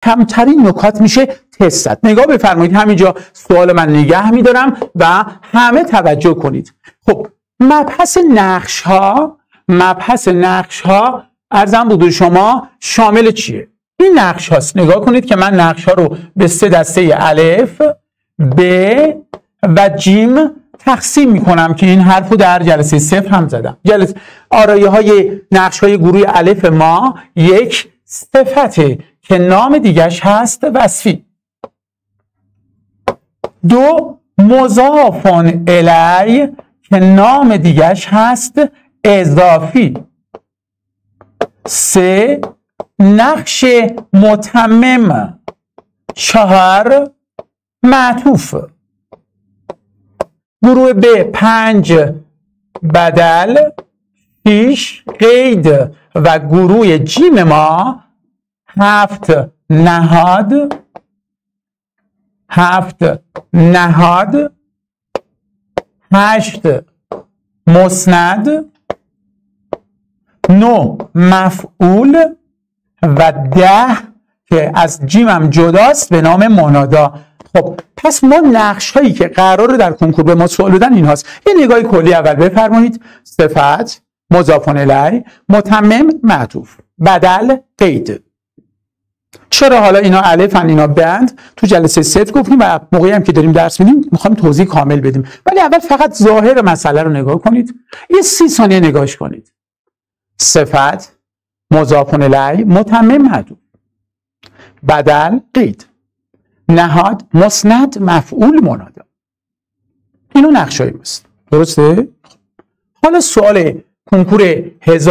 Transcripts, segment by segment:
کمترین نکات میشه تست زد. نگاه بفرمایید، همینجا سوال من نگه میدارم و همه توجه کنید. خب مبحث نقش ها عرضم بود شما شامل چیه؟ این نقش هاست. نگاه کنید که من نقش ها رو به 3 دسته الف، ب و جیم تقسیم میکنم که این حرف رو در جلسه 0 هم زدم. آرایه های نقش های گروه الف ما یک صفته که نام دیگش هست وصفی. 2 مضاف الی که نام دیگش هست اضافی. 3 نقش متمم. 4 معطوف. گروه ب 5 بدل، 6 قید و گروه جیم ما 7 نهاد، 8 مسند، 9 مفعول و 10 که از جیمم جداست به نام منادا. خب پس ما نقش هایی که قراره در کنکور به ما سوال بدن این هاست. یه نگاهی کلی اول بفرمایید. صفت، مضاف الی، متمم، معطوف، بدل، قید. چرا حالا اینا الفن اینا بند؟ تو جلسه 0 گفتیم و موقعی هم که داریم درس میدیم میخوایم توضیح کامل بدیم، ولی اول فقط ظاهر مسئله رو نگاه کنید. یه 30 ثانیه نگاهش کنید. صفت، مضاف الی، متمم، معطوف، بدل، قید، نهاد، مسند، مفعول، منادا. اینو نقشای ماست. درسته؟ حالا سوال کنکور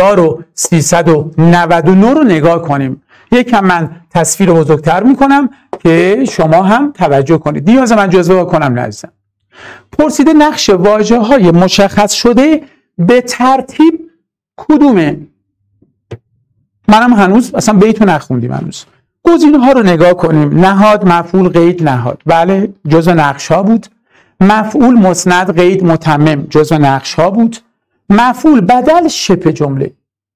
1399 رو نگاه کنیم. یکم من تصویر رو بزرگتر میکنم که شما هم توجه کنید. نیاز من جزوه کنم نزدم. پرسیده نقش واژه های مشخص شده به ترتیب کدومه؟ منم هنوز اصلا بیتو نخوندیم هنوز. گزینه ها رو نگاه کنیم. نهاد، مفعول، قید، نهاد. بله جزو نقش ها بود. مفعول، مسند، قید، متمم جزو نقش ها بود. مفعول، بدل، شبه جمله.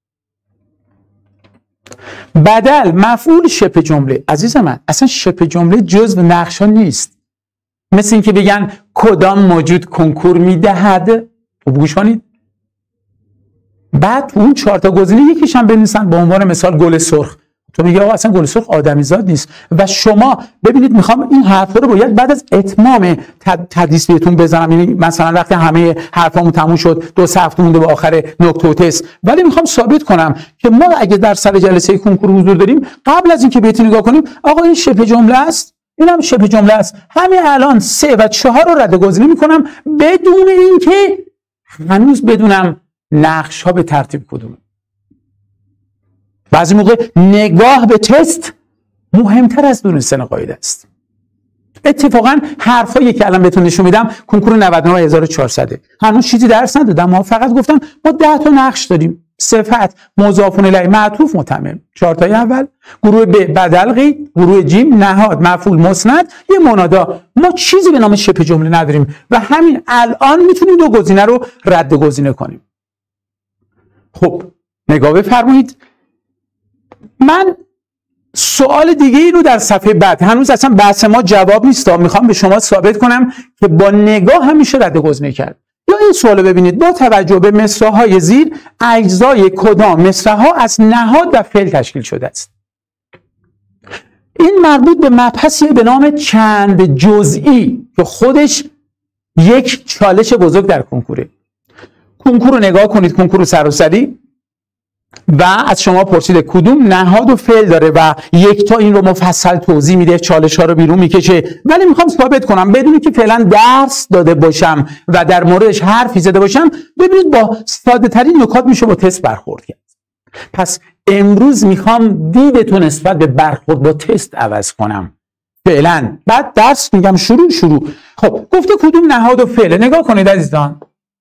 بدل، مفعول، شبه جمله. عزیز من اصلا شبه جمله جزو نقش ها نیست. مثل اینکه بگن کدام موجود کنکور میدهد. گوش کنید. بعد اون 4 تا گزینه یکیش هم بنویسن به عنوان مثال گل سرخ. تو میگه آقا اصلا گل سرخ آدمیزاد نیست. و شما ببینید میخوام این حرفا رو باید بعد از اتمام تدریس بهتون بزنم. یعنی مثلا وقتی همه حرفامون تموم شد 2 هفته مونده به آخر نکته و تست، ولی میخوام ثابت کنم که ما اگه در سر جلسه کنکور حضور داریم قبل از اینکه بهتون نگاه کنیم آقا این شبه جمله است، اینم شبه جمله است، همین الان 3 و 4 رو رد گزینه میکنم بدون اینکه هنوز بدونم نقش ها به ترتیب کدومه. بعضی موقع نگاه به تست مهمتر از دونستن قاعده است. اتفاقا حرفایی که الان بهتون نشون میدم کنکور 99 1400 هنوز چیزی درس ندادم. ما فقط گفتم ما 10 تا نقش داریم. صفت، مضاف الی، معطوف، متمم. 4 تای اول. گروه ب بدل، قید. گروه جیم نهاد، مفعول، مسند، یه منادا. ما چیزی به نام شبه جمله نداریم و همین الان میتونیم 2 گزینه رو رد گزینه کنیم. خب نگاه بفرمایید. من سوال دیگه ای رو در صفحه بعد، هنوز اصلا بحث ما جواب نیست، میخوام به شما ثابت کنم که با نگاه هم میشه رد گزینه کرد. یا این سوالو ببینید. با توجه به مصرع‌های زیر اجزای کدام مصرع‌ها از نهاد و فعل تشکیل شده است؟ این مربوط به مبحثی به نام چند جزئی که خودش یک چالش بزرگ در کنکوره. کنکور رو نگاه کنید، کنکور سراسری، و از شما پرسیده کدوم نهاد و فعل داره و یک تا این رو مفصل توضیح میده، چالش ها رو بیرون میکشه. ولی میخوام ثابت کنم بدونی که فعلا درس داده باشم و در موردش حرفی زده باشم، ببینید با ساده ترین نکات میشه با تست برخورد کرد. پس امروز میخوام دیدتون نسبت به برخورد با تست عوض کنم فعلا، بعد درس میگم شروع. خب گفته کدوم نهاد و فعل. نگاه کنید عزیزان،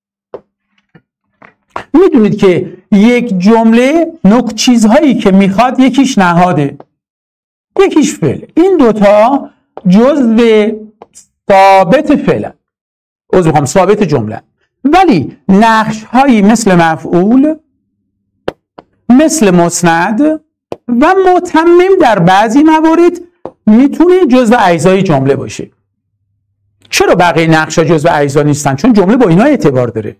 میدونید که یک جمله چیزهایی که میخواد یکیش نهاده یکیش فعل. این 2 تا جزء ثابت فعل، ثابت جمله. ولی نقش هایی مثل مفعول، مثل مسند و متمم در بعضی موارد میتونه جزء اجزای جمله باشه. چرا بقیه نقشا جزء اجزا نیستن؟ چون جمله با اینا اعتبار داره.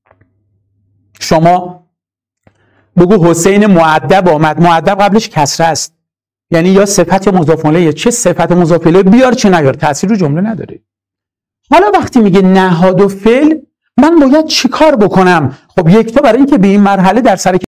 شما بگو حسین مؤدب آمد، مؤدب قبلش کسره است، یعنی یا صفت مضاف الیه، چه صفت مضاف الیه بیار چه نیار، تاثیر رو جمله نداره. حالا وقتی میگه نهاد و فعل، من باید چیکار بکنم؟ خب یک تا برای اینکه به این مرحله در سر